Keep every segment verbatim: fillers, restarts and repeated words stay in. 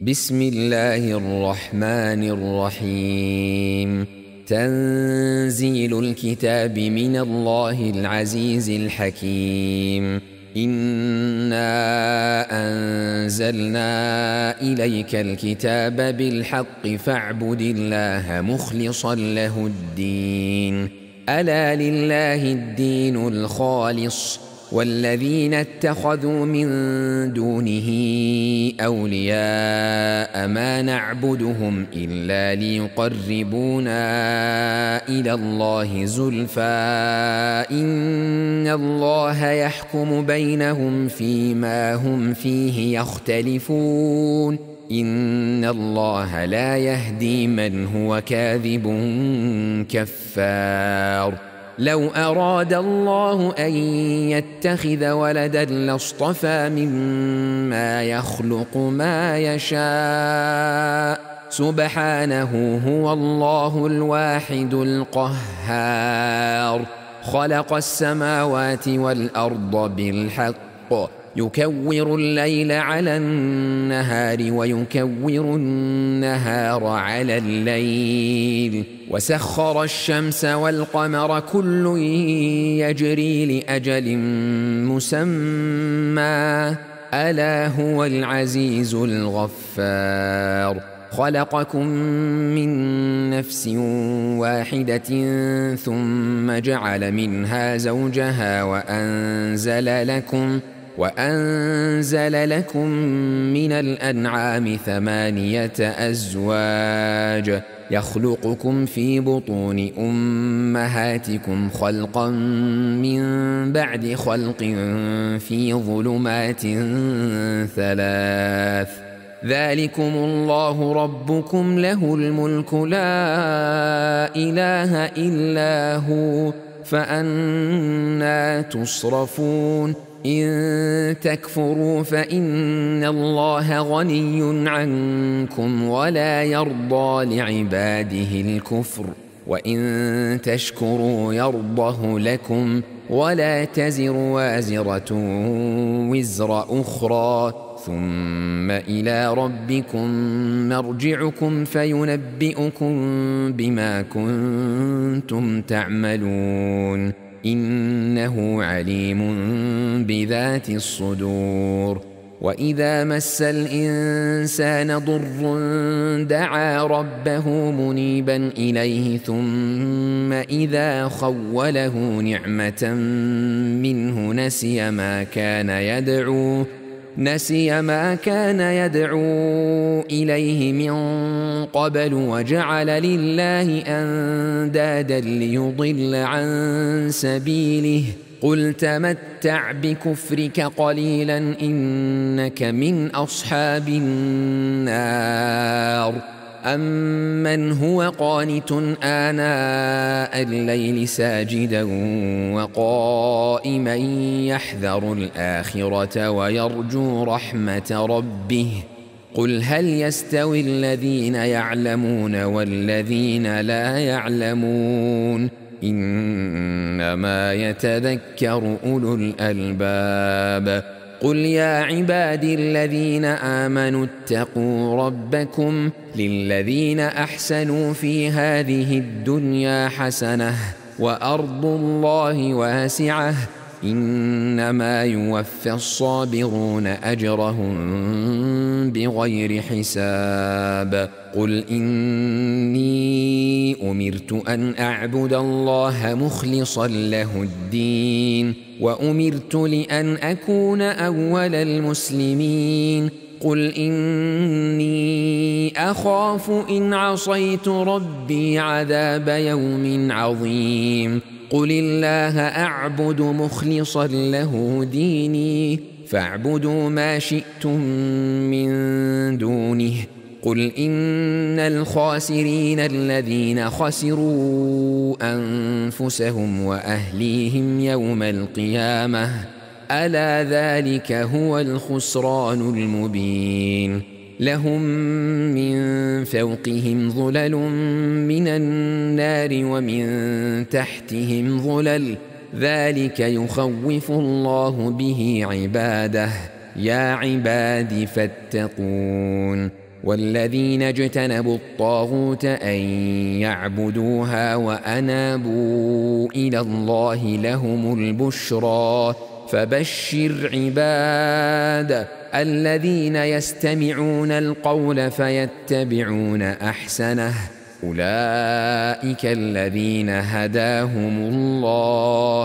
بسم الله الرحمن الرحيم. تنزيل الكتاب من الله العزيز الحكيم. إنا أنزلنا إليك الكتاب بالحق فاعبد الله مخلصا له الدين. ألا لله الدين الخالص والذين اتخذوا من دونه أولياء ما نعبدهم إلا ليقربونا إلى الله زلفى إن الله يحكم بينهم فيما هم فيه يختلفون إن الله لا يهدي من هو كاذب كفار. لو أراد الله أن يتخذ ولدا لاصطفى مما يخلق ما يشاء سبحانه هو الله الواحد القهار. خلق السماوات والأرض بالحق يكور الليل على النهار ويكور النهار على الليل وسخر الشمس والقمر كل يجري لأجل مسمى ألا هو العزيز الغفار. خلقكم من نفس واحدة ثم جعل منها زوجها وأنزل لكم وأنزل لكم من الأنعام ثمانية أزواج يخلقكم في بطون أمهاتكم خلقا من بعد خلق في ظلمات ثلاث ذلكم الله ربكم له الملك لا إله إلا هو فأنى تصرفون. إن تكفروا فإن الله غني عنكم ولا يرضى لعباده الكفر وإن تشكروا يرضه لكم ولا تزر وازرة وزر أخرى ثم إلى ربكم مرجعكم فينبئكم بما كنتم تعملون إنه عليم بذات الصدور. وإذا مس الإنسان ضر دعا ربه منيبا إليه ثم إذا خوله نعمة منه نسي ما كان يدعو نسي ما كان يدعو إليه من قبل وجعل لله أندادا ليضل عن سبيله قل تمتع بكفرك قليلا إنك من أصحاب النار. أمن هو قانت آناء الليل ساجدا وقائما يحذر الآخرة ويرجو رحمة ربه قل هل يستوي الذين يعلمون والذين لا يعلمون إنما يتذكر أولو الألباب. قل يا عبادي الذين آمنوا اتقوا ربكم للذين أحسنوا في هذه الدنيا حسنة وأرض الله واسعة إنما يوفى الصابرون أجرهم بغير حساب. قل إني أمرت أن أعبد الله مخلصا له الدين وأمرت لأن أكون أول المسلمين. قل إني أخاف إن عصيت ربي عذاب يوم عظيم. قل الله أعبد مخلصا له ديني فاعبدوا ما شئتم من دونه. قل إن الخاسرين الذين خسروا أنفسهم وأهليهم يوم القيامة ألا ذلك هو الخسران المبين. لهم من فوقهم ظلل من النار ومن تحتهم ظلل ذلك يخوف الله به عباده يا عباد فاتقون. والذين اجتنبوا الطاغوت أن يعبدوها وأنابوا إلى الله لهم البشرى فبشر عباد الذين يستمعون القول فيتبعون أحسنه أولئك الذين هداهم الله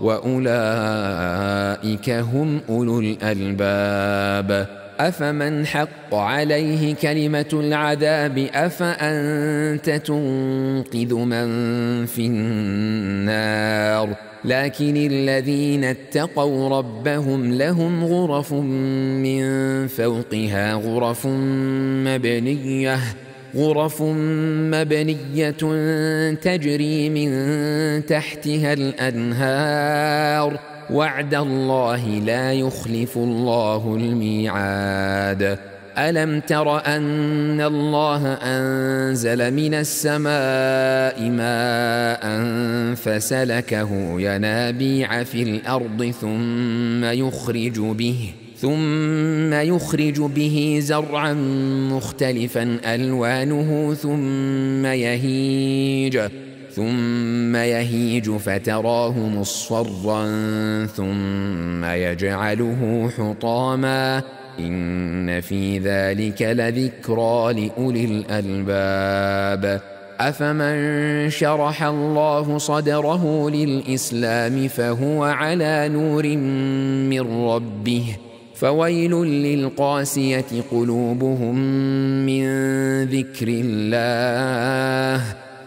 وأولئك هم أولو الألباب أفمن حق عليه كلمة العذاب أفأنت تنقذ من في النار لكن الذين اتقوا ربهم لهم غرف من فوقها غرف مبنية غرف مبنية تجري من تحتها الأنهار وعد الله لا يخلف الله الميعاد ألم تر أن الله أنزل من السماء ماء فسلكه ينابيع في الأرض ثم يخرج به ثم يخرج به زرعا مختلفا ألوانه ثم يهيج ثم يهيج فتراه مصفرا ثم يجعله حطاما إن في ذلك لذكرى لأولي الألباب أفمن شرح الله صدره للإسلام فهو على نور من ربه فويل للقاسية قلوبهم من ذكر الله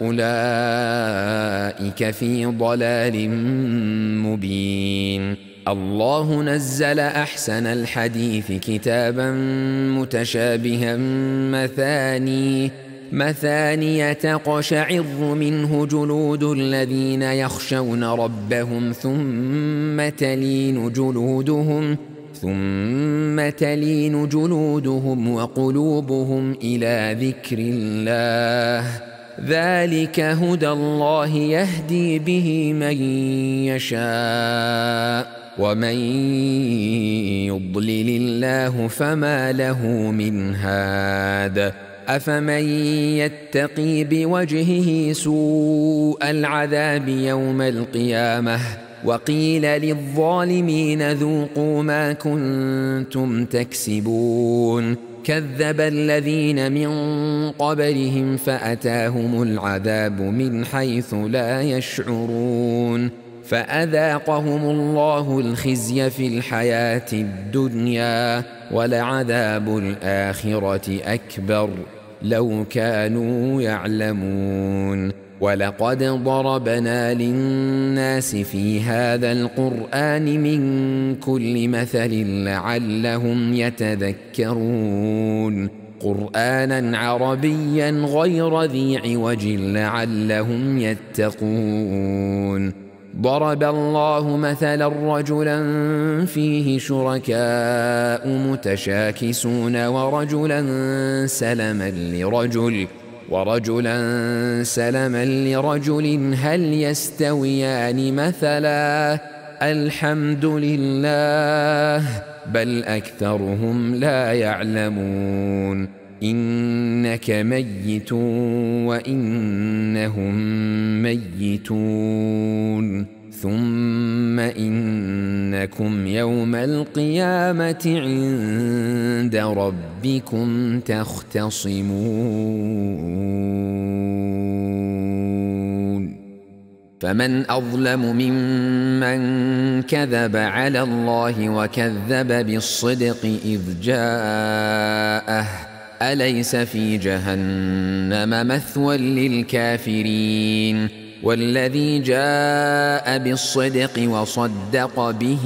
أولئك في ضلال مبين الله نزل أحسن الحديث كتابا متشابها مثاني مثانية تقشعر منه جلود الذين يخشون ربهم ثم تلين جلودهم ثم تلين جلودهم وقلوبهم إلى ذكر الله ذلك هدى الله يهدي به من يشاء ومن يضلل الله فما له من هاد أفمن يتقي بوجهه سوء العذاب يوم القيامة وقيل للظالمين ذوقوا ما كنتم تكسبون كذب الذين من قبلهم فأتاهم العذاب من حيث لا يشعرون فأذاقهم الله الخزي في الحياة الدنيا ولعذاب الآخرة أكبر لو كانوا يعلمون ولقد ضربنا للناس في هذا القرآن من كل مثل لعلهم يتذكرون قرآنا عربيا غير ذي عوج لعلهم يتقون ضرب الله مثلا رجلا فيه شركاء متشاكسون ورجلا سلما لرجل ورجلا سلما لرجل هل يستويان مثلا الحمد لله بل أكثرهم لا يعلمون إنك ميت وإنهم ميتون ثم إنكم يوم القيامة عند ربكم تختصمون فمن أظلم ممن كذب على الله وكذب بالصدق إذ جاءه أليس في جهنم مثوى للكافرين والذي جاء بالصدق وصدق به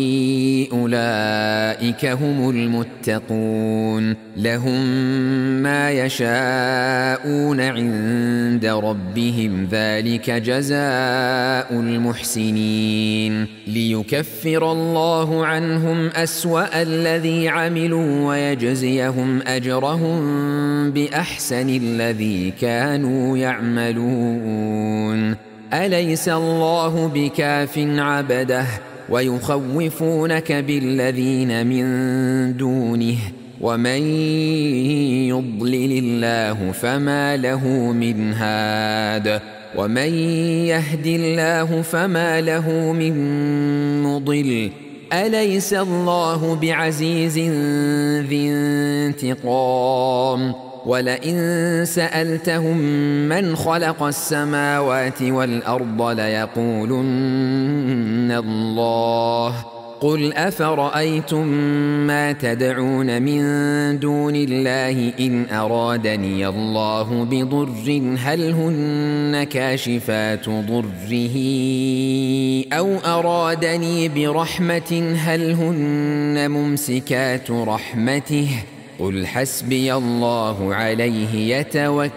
أولئك هم المتقون لهم ما يشاءون عند ربهم ذلك جزاء المحسنين ليكفر الله عنهم أسوأ الذي عملوا ويجزيهم أجرهم بأحسن الذي كانوا يعملون أليس الله بكاف عبده ويخوفونك بالذين من دونه ومن يضلل الله فما له من هاد ومن يهد الله فما له من مضل أليس الله بعزيز ذي انتقام ولئن سألتهم من خلق السماوات والأرض ليقولن الله قل أفرأيتم ما تدعون من دون الله إن أرادني الله بضر هل هن كاشفات ضره أو أرادني برحمة هل هن ممسكات رحمته قل حسبي الله عليه يتوكل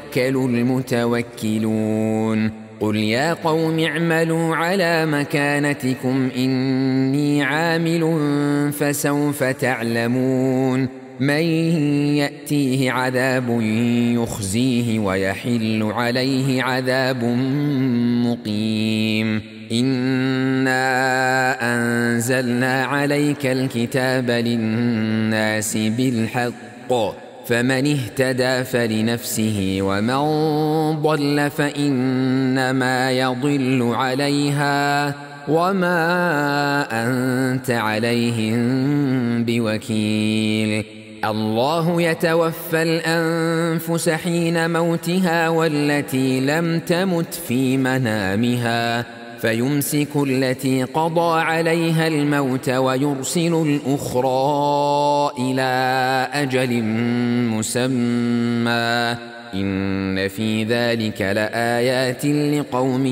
المتوكلون قل يا قوم اعملوا على مكانتكم إني عامل فسوف تعلمون من يأتيه عذاب يخزيه ويحل عليه عذاب مقيم إنا أنزلنا عليك الكتاب للناس بالحق فمن اهتدى فلنفسه ومن ضل فإنما يضل عليها وما أنت عليهم بوكيل الله يتوفى الأنفس حين موتها والتي لم تمت في منامها فيمسك التي قضى عليها الموت ويرسل الأخرى إلى أجل مسمى إن في ذلك لآيات لقوم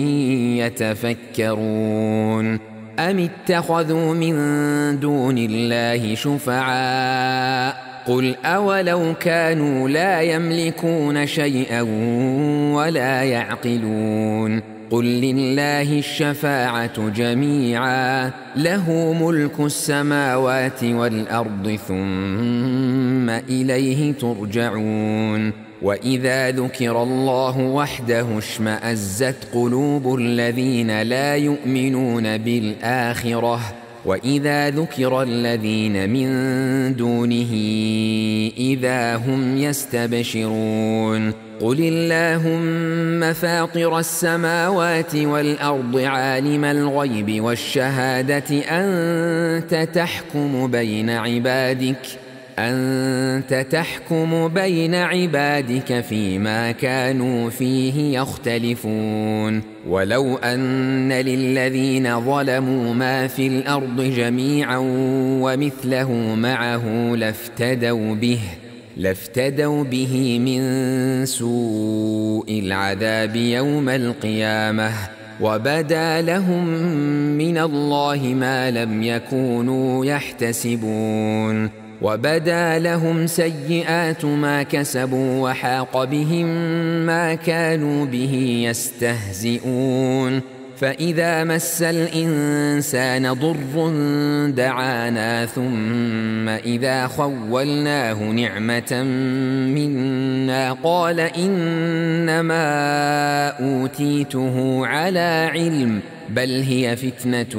يتفكرون أم اتخذوا من دون الله شفعاء قل أولو كانوا لا يملكون شيئا ولا يعقلون قل لله الشفاعة جميعا له ملك السماوات والأرض ثم إليه ترجعون وإذا ذكر الله وحده اشمأزت قلوب الذين لا يؤمنون بالآخرة وإذا ذكر الذين من دونه إذا هم يستبشرون قل اللهم فاطر السماوات والأرض عالم الغيب والشهادة أنت تحكم بين عبادك أنت تحكم بين عبادك فيما كانوا فيه يختلفون ولو أن للذين ظلموا ما في الأرض جميعا ومثله معه لافتدوا به لافتدوا به من سوء العذاب يوم القيامة وبدا لهم من الله ما لم يكونوا يحتسبون وبدا لهم سيئات ما كسبوا وحاق بهم ما كانوا به يستهزئون فإذا مس الإنسان ضر دعانا ثم إذا خولناه نعمة منا قال إنما أوتيته على علم بل هي فتنة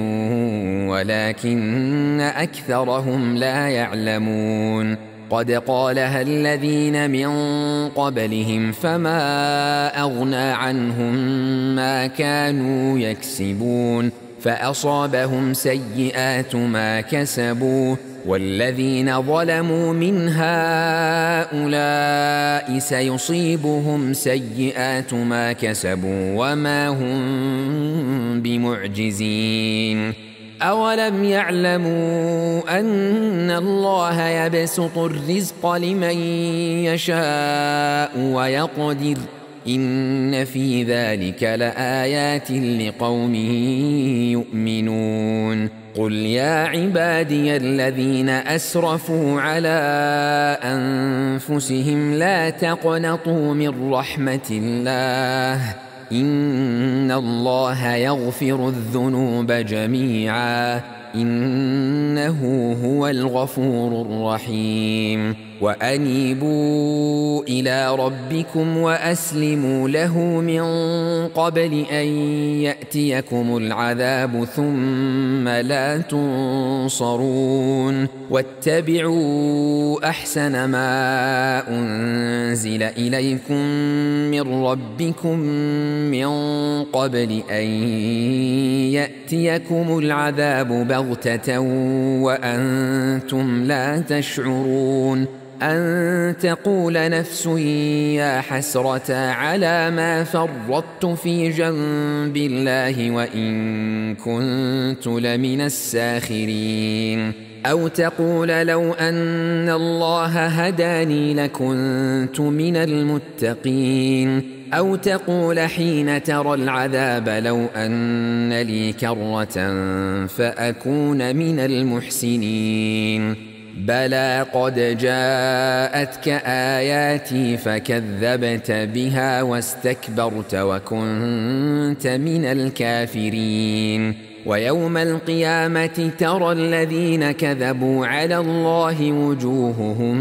ولكن أكثرهم لا يعلمون قد قالها الذين من قبلهم فما أغنى عنهم ما كانوا يكسبون فأصابهم سيئات ما كسبوا والذين ظلموا من هؤلاء سيصيبهم سيئات ما كسبوا وما هم بمعجزين أولم يعلموا أن الله يبسط الرزق لمن يشاء ويقدر إن في ذلك لآيات لقوم يؤمنون قل يا عبادي الذين أسرفوا على أنفسهم لا تقنطوا من رحمة الله إن الله يغفر الذنوب جميعا إنه هو الغفور الرحيم وأنيبوا إلى ربكم وأسلموا له من قبل أن يأتيكم العذاب ثم لا تنصرون واتبعوا أحسن ما أنزل إليكم من ربكم من قبل أن يأتيكم العذاب بغتة وأنتم لا تشعرون أن تقول نفس يا حسرة على ما فرطت في جنب الله وإن كنت لمن الساخرين أو تقول لو أن الله هداني لكنت من المتقين أو تقول حين ترى العذاب لو أن لي كرة فأكون من المحسنين بلى قد جاءتك آياتي فكذبت بها واستكبرت وكنت من الكافرين ويوم القيامة ترى الذين كذبوا على الله وجوههم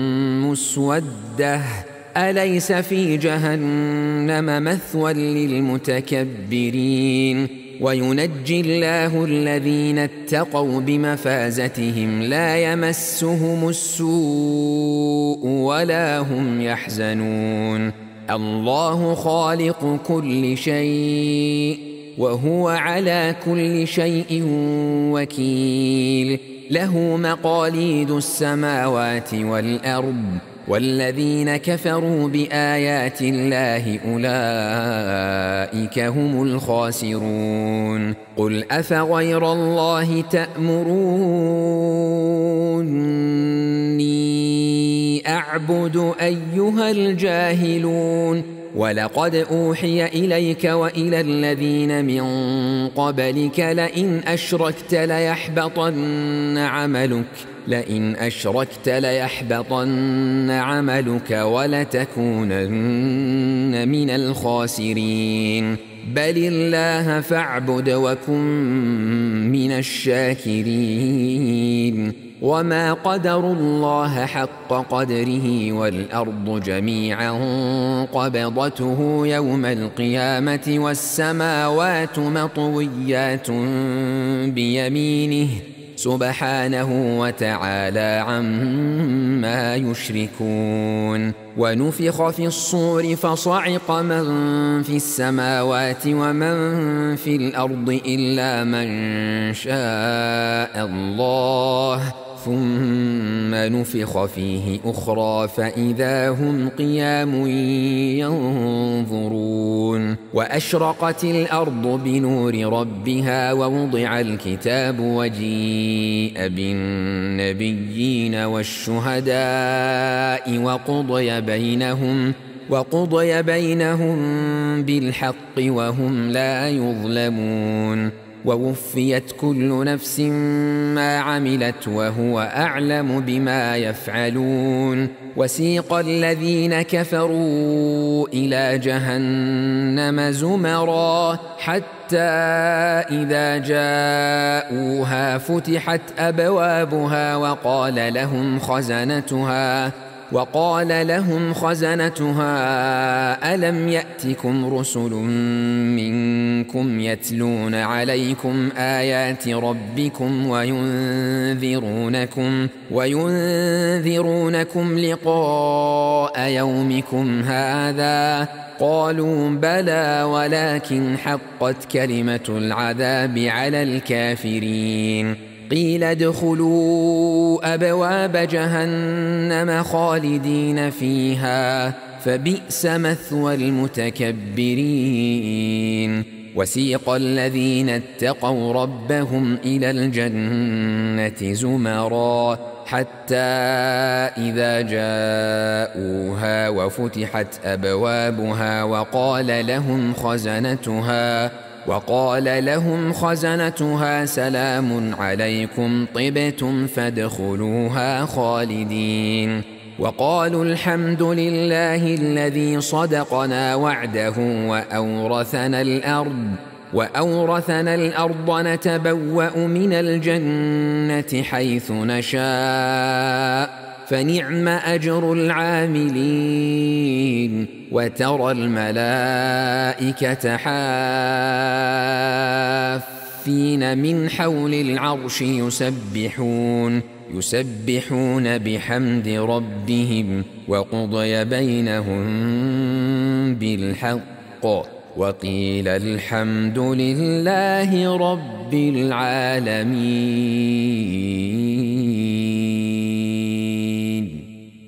مسودة أليس في جهنم مثوى للمتكبرين وينجي الله الذين اتقوا بمفازتهم لا يمسهم السوء ولا هم يحزنون الله خالق كل شيء وهو على كل شيء وكيل له مقاليد السماوات والأرض والذين كفروا بآيات الله أولئك هم الخاسرون قل أفغير الله تأمروني أعبد أيها الجاهلون ولقد أوحي إليك وإلى الذين من قبلك لئن أشركت ليحبطن عملك لئن أشركت ليحبطن عملك ولتكونن من الخاسرين بل الله فاعبد وكن من الشاكرين وما قدروا الله حق قدره والأرض جميعا قبضته يوم القيامة والسماوات مطويات بيمينه سبحانه وتعالى عما يشركون ونفخ في الصور فصعق من في السماوات ومن في الأرض إلا من شاء الله ثم نفخ فيه أخرى فإذا هم قيام ينظرون وأشرقت الأرض بنور ربها ووضع الكتاب وجيء بالنبيين والشهداء وقضي بينهم وقضي بينهم بالحق وهم لا يظلمون ووفيت كل نفس ما عملت وهو أعلم بما يفعلون وسيق الذين كفروا إلى جهنم زمرا حتى إذا جاءوها فتحت أبوابها وقال لهم خزنتها وقال لهم خزنتها ألم يأتكم رسل منكم يتلون عليكم آيات ربكم وينذرونكم وينذرونكم لقاء يومكم هذا قالوا بلى ولكن حقت كلمة العذاب على الكافرين قيل ادخلوا أبواب جهنم خالدين فيها فبئس مثوى المتكبرين وسيق الذين اتقوا ربهم إلى الجنة زمرا حتى إذا جاءوها وفتحت أبوابها وقال لهم خزنتها وقال لهم خزنتها سلام عليكم طبتم فادخلوها خالدين وقالوا الحمد لله الذي صدقنا وعده وأورثنا الأرض وأورثنا الأرض نتبوأ من الجنة حيث نشاء فنعم أجر العاملين. وترى الملائكة حافين من حول العرش يسبحون يسبحون بحمد ربهم وقضي بينهم بالحق وقيل الحمد لله رب العالمين.